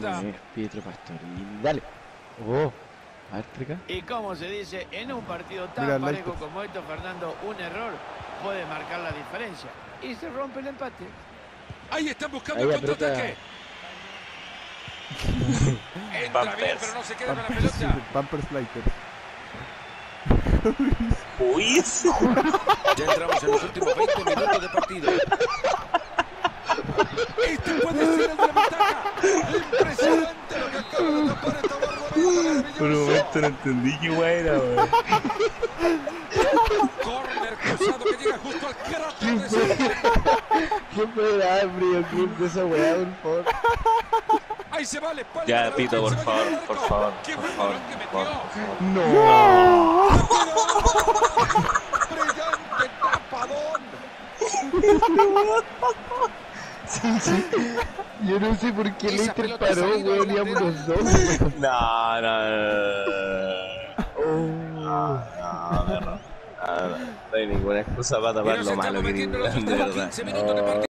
pelota. Pietro Pastorini. Dale. Oh. A ver, explica. Y como se dice, en un partido tan Mira, parejo Leicester. como esto, Fernando, un error puede marcar la diferencia. Y se rompe el empate. Ahí están buscando Ahí el aprieta. contraataque. Entra bien, pero no se queda con la pelota. Pampers Lakers. Uy, Ya entramos en los últimos 20 minutos de partido. Este puede ser el de la ventaja. Impresionante lo que acaba de tapar esta barbaridad. por un momento no entendí qué guay era, weón. Corner cruzado que llega justo al cráter de ese. ¿Qué fue el Frío Club de esa weá, por favor? Ahí se va la espalda. Ya, de la Pito, por defensa, va a favor, llegar al por arco. favor, Qué por buen favor, balón que por metió. No. Brillante tapadón. Yo no sé por qué Esa Leicester pelota paró, salida weón, del íbamos los dos. lateral. No, no hay ninguna excusa para tapar Mira, lo se malo estamos que metiendo en los digan, de últimos verdad. 15 minutos de partido.